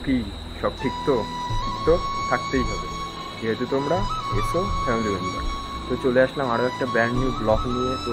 কি সব ঠিক তো? ঠিক তো থাকতেই হবে, যেহেতু তোমরা এসো ফ্যামিলি মেম্বার। তো চলে আসলাম আরও একটা ব্র্যান্ড নিউ ব্লগ নিয়ে। তো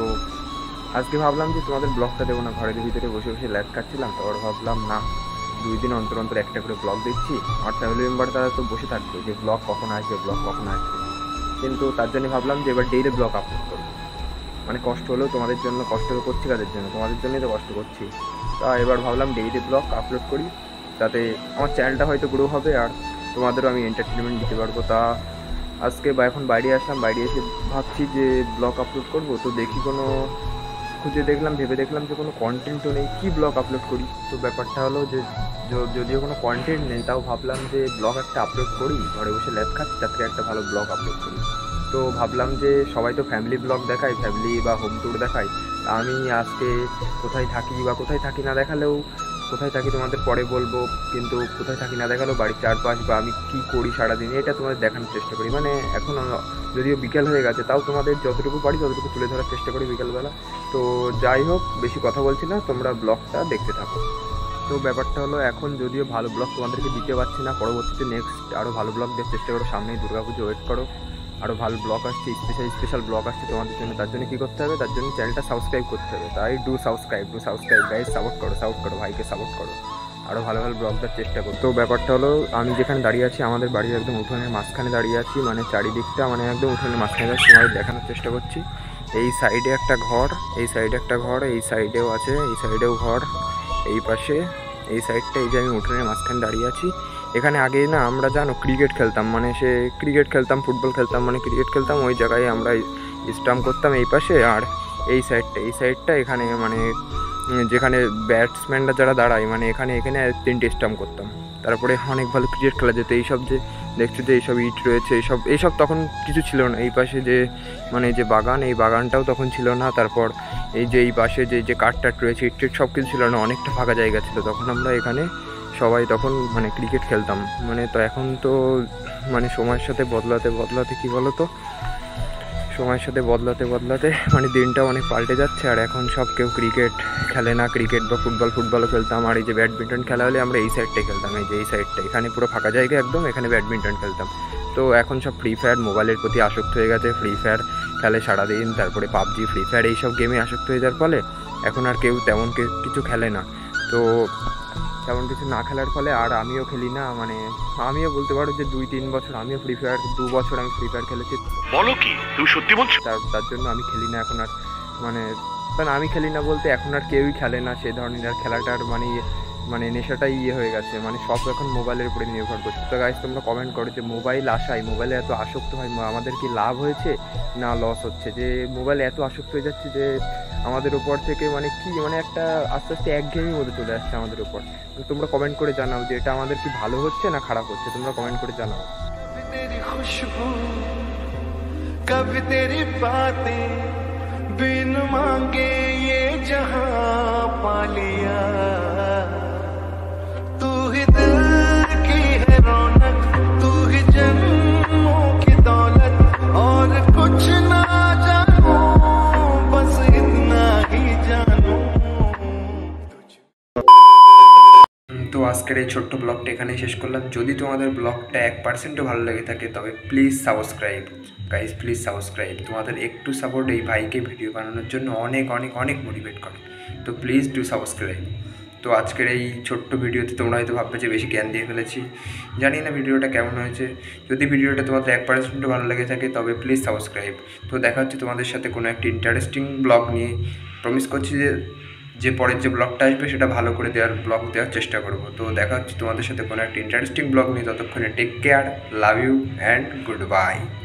আজকে ভাবলাম যে তোমাদের ব্লগটা দেবো না, ঘরের ভিতরে বসে বসে ল্যাগ খাচ্ছিলাম, তারপর ভাবলাম না, 2 দিন অন্তর অন্তর একটা করে ব্লগ দিচ্ছি। আমার ফ্যামিলি মেম্বার তারা তো বসে থাকবে যে ব্লগ কখন আসবে, ব্লগ কখন আসবে, কিন্তু তার জন্য ভাবলাম যে এবার ডেইলি ব্লগ আপলোড করবো। মানে কষ্ট হলেও তোমাদের জন্য, কষ্ট করছি কাদের জন্য? তোমাদের জন্যই তো কষ্ট করছি। তা এবার ভাবলাম ডেইলি ব্লগ আপলোড করি, যাতে আমার চ্যানেলটা হয়তো গ্রো হবে আর তোমাদেরও আমি এন্টারটেনমেন্ট দিতে পারবো। তা আজকে এখন বাইরে আসলাম, বাইরে এসে ভাবছি যে ব্লগ আপলোড করব। তো দেখি কোনো খুঁজে দেখলাম, ভেবে দেখলাম যে কোনো কন্টেন্টও নেই, কী ব্লগ আপলোড করি। তো ব্যাপারটা হলো যে যদিও কোনো কন্টেন্ট নেই, তাও ভাবলাম যে ব্লগ একটা আপলোড করি, ঘরে বসে ল্যাব খাচ্ছি, তার থেকে একটা ভালো ব্লগ আপলোড করি। তো ভাবলাম যে সবাই তো ফ্যামিলি ব্লগ দেখায়, ফ্যামিলি বা হোম ট্যুর দেখায়, আমি আজকে কোথায় থাকি বা কোথায় থাকি না দেখালেও, কোথায় থাকি তোমাদের পরে বলবো, কিন্তু কোথায় থাকি না দেখালেও বাড়ির চারপাশ বা আমি কী করি সারাদিনে এটা তোমাদের দেখানোর চেষ্টা করি। মানে এখন যদিও বিকেল হয়ে গেছে, তাও তোমাদের যতটুকু পারি ততটুকু তুলে ধরার চেষ্টা করি বিকেলবেলা। তো যাই হোক, বেশি কথা বলছি না, তোমরা ব্লগটা দেখতে থাকো। তো ব্যাপারটা হলো, এখন যদিও ভালো ব্লগ তোমাদেরকে দিতে পারছি না, পরবর্তীতে নেক্সট আরও ভালো ব্লগ দেওয়ার চেষ্টা করো। সামনেই দুর্গাপুজো, ওয়েট করো, আরও ভালো ব্লগ আসছে, স্পেশাল ব্লগ আসছে তোমাদের জন্য। তার জন্য কী করতে হবে? তার জন্য চ্যানেলটা সাবস্ক্রাইব করতে হবে। তাই ডু সাবস্ক্রাইব গাইজ, সাপোর্ট করো ভাইকে সাপোর্ট করো, আরও ভালো ভালো ব্লগ দেওয়ার চেষ্টা করো। তো ব্যাপারটা হলো, আমি যেখানে দাঁড়িয়ে আছি, আমাদের বাড়ির একদম উঠোনের মাঝখানে দাঁড়িয়ে আছি, মানে চারিদিকটা মানে একদম উঠোনের মাঝখানে যাচ্ছি, তোমাদের দেখানোর চেষ্টা করছি। এই সাইডে একটা ঘর, এই সাইডে একটা ঘর, এই সাইডেও আছে, এই সাইডেও ঘর, এই পাশে এই সাইডটা, এই যে আমি উঠোনের মাঝখানে দাঁড়িয়ে আছি। এখানে আগে না আমরা জানো ক্রিকেট খেলতাম, মানে সে ক্রিকেট খেলতাম, ফুটবল খেলতাম, মানে ক্রিকেট খেলতাম, ওই জায়গায় আমরা স্টাম্প করতাম এই পাশে। আর এই সাইডটা এখানে মানে যেখানে ব্যাটসম্যানরা যারা দাঁড়ায়, মানে এখানে 3টে স্টাম্প করতাম। তারপরে অনেক ভালো ক্রিকেট খেলা যেত। এইসব যে দেখছো যে এইসব ইট রয়েছে, এইসব তখন কিছু ছিল না। এই পাশে যে মানে যে বাগান, এই বাগানটাও তখন ছিল না। তারপর এই যে এই পাশে যে কাঠ রয়েছে, ইট সব কিছু ছিল না, অনেকটা ফাঁকা জায়গা ছিল। তখন আমরা এখানে সবাই তখন মানে ক্রিকেট খেলতাম। মানে তো এখন তো মানে সময়ের সাথে বদলাতে কী বলো তো, সময়ের সাথে বদলাতে মানে দিনটা অনেক পাল্টে যাচ্ছে। আর এখন সব কেউ ক্রিকেট খেলে না, ক্রিকেট বা ফুটবলও খেলতাম। আর এই যে ব্যাডমিন্টন খেলা হলে আমরা এই সাইডটাই খেলতাম, এই যে এই সাইডটা, এখানে পুরো ফাঁকা জায়গা একদম, এখানে ব্যাডমিন্টন খেলতাম। তো এখন সব ফ্রি ফায়ার, মোবাইলের প্রতি আসক্ত হয়ে গেছে, ফ্রি ফায়ার খেলে সারাদিন। তারপরে পাবজি, ফ্রি ফায়ার এইসব গেমে আসক্ত হয়ে যাওয়ার ফলে এখন আর কেউ তেমন কিছু খেলে না। তো তেমন কিছু না খেলার ফলে আর আমিও খেলি না, মানে আমিও বলতে পারো যে 2-3 বছর আমিও ফ্রি ফায়ার, 2 বছর আমি ফ্রি ফায়ার খেলেছি। বলো কি তুমি সত্যি বলছো? তার জন্য আমি খেলি না এখন আর, মানে আমি খেলি না বলতে এখন আর কেউই খেলে না সে ধরনের। আর খেলাটার মানে নেশাটাই হয়ে গেছে, মানে সব এখন মোবাইলের উপরে নির্ভর করছে। তো গাইস, তোমরা কমেন্ট করো যে মোবাইলে এত আসক্ত হয় আমাদের কি লাভ হয়েছে না লস হচ্ছে? যে মোবাইলে এত আসক্ত হয়ে যাচ্ছে যে আমাদের উপর থেকে মানে একটা আস্তে আস্তে একঘেয়েমির মধ্যে চলে আসছে আমাদের উপর। তো তোমরা কমেন্ট করে জানাও যে এটা আমাদের কি ভালো হচ্ছে না খারাপ হচ্ছে, তোমরা কমেন্ট করে জানাও। कभी तेरी बातें बिन मांगे ये जहां पा लिया, तू ही दिल की है रौनक, तू ही जन्मों की दौलत, और कुछ ना जानूं बस इतना ही जानूं। তো আজকের এই ছোট্ট ব্লগটা এখানেই শেষ করলাম। যদি তোমাদের ব্লগটা 1%ও ভালো লেগে থাকে তবে please subscribe guys, please subscribe. তোমাদের একটু সাপোর্ট এই ভাইকে ভিডিও বানানোর জন্য অনেক মোটিভেট করে। তো প্লিজ ডু সাবস্ক্রাইব। তো আজকের এই ছোট্ট ভিডিওতে তোমরা হয়তো ভাববে যে বেশি জ্ঞান দিয়ে ফেলেছি, জানি না ভিডিওটা কেমন হয়েছে। যদি ভিডিওটা তোমাদের 1%ও ভালো লেগে থাকে তবে প্লিজ সাবস্ক্রাইব। তো দেখা হচ্ছে তোমাদের সাথে কোনো একটি ইন্টারেস্টিং ব্লগ নিয়ে। প্রমিস করছি যে পরের যে ব্লগটা আসবে সেটা ভালো করে ব্লগ দেওয়ার চেষ্টা করব। তো দেখা হচ্ছে তোমাদের সাথে কোনো একটা ইন্টারেস্টিং ব্লগ নিয়ে। ততক্ষণে take care, love you and good bye.